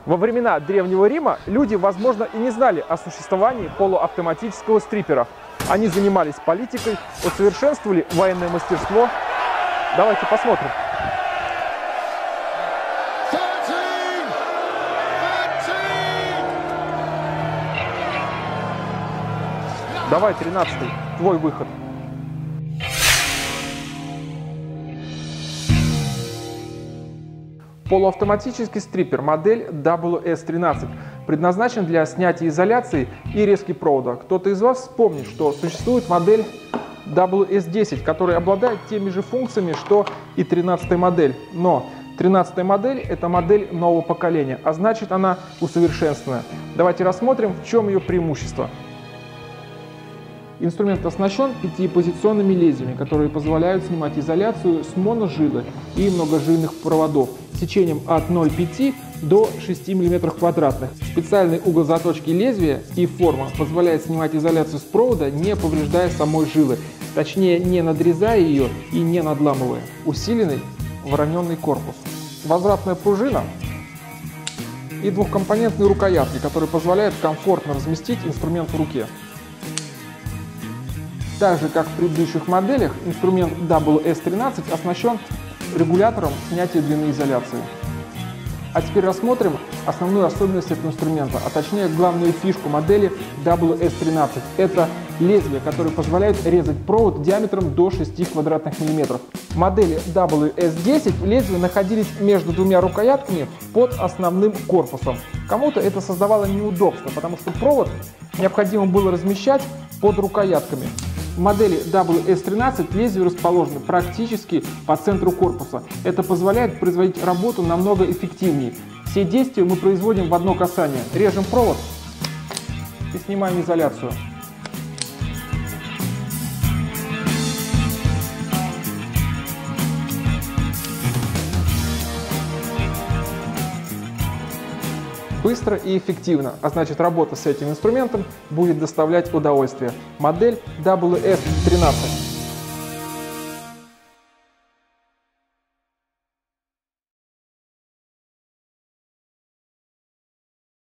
Во времена Древнего Рима люди, возможно, и не знали о существовании полуавтоматического стрипера. Они занимались политикой, усовершенствовали военное мастерство. Давайте посмотрим. Давай, 13-й, твой выход. Полуавтоматический стрипер модель WS13 предназначен для снятия изоляции и резки провода. Кто-то из вас вспомнит, что существует модель WS10, которая обладает теми же функциями, что и 13-я модель. Но 13-я модель – это модель нового поколения, а значит, она усовершенствованная. Давайте рассмотрим, в чем ее преимущество. Инструмент оснащен 5-позиционными лезвиями, которые позволяют снимать изоляцию с моножилы и многожильных проводов сечением от 0,5 до 6 мм квадратных. Специальный угол заточки лезвия и форма позволяет снимать изоляцию с провода, не повреждая самой жилы, точнее не надрезая ее и не надламывая. Усиленный вороненный корпус, возвратная пружина и двухкомпонентные рукоятки, которые позволяют комфортно разместить инструмент в руке. Так же, как в предыдущих моделях, инструмент WS13 оснащен регулятором снятия длины изоляции. А теперь рассмотрим основную особенность этого инструмента, а точнее главную фишку модели WS13. Это лезвие, которое позволяет резать провод диаметром до 6 квадратных миллиметров. В модели WS10 лезвия находились между двумя рукоятками под основным корпусом. Кому-то это создавало неудобство, потому что провод необходимо было размещать под рукоятками. В модели WS13 лезвия расположены практически по центру корпуса. Это позволяет производить работу намного эффективнее. Все действия мы производим в одно касание. Режем провод и снимаем изоляцию. Быстро и эффективно, а значит, работа с этим инструментом будет доставлять удовольствие. Модель WS13.